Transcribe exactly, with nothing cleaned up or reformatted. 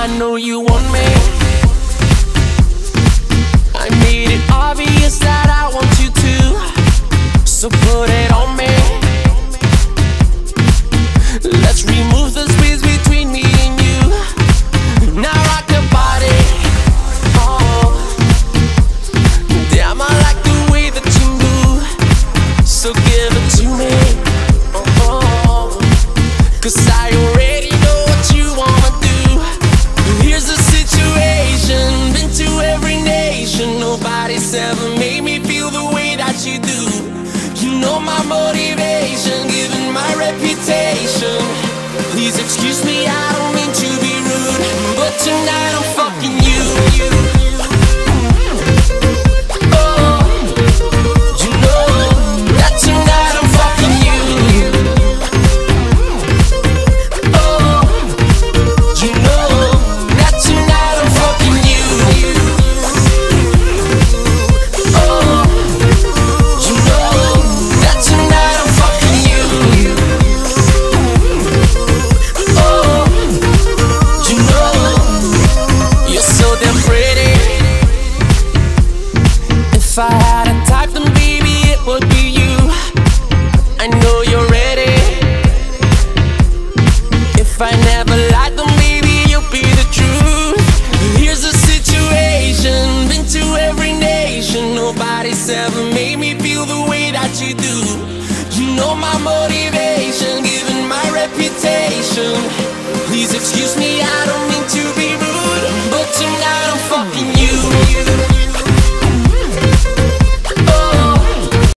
know you want me. I made it obvious that I want you to, so put it on me. Let's remove the space between me and you. Now rock your body. Oh, damn, I like the way that you move, so give it to me. Oh, cause I already know what you wanna do. Here's the situation, been to every nation. Nobody's ever made me feel the way that you do. You know my motivation, given my reputation. Please excuse me, I don't mean to be rude, but tonight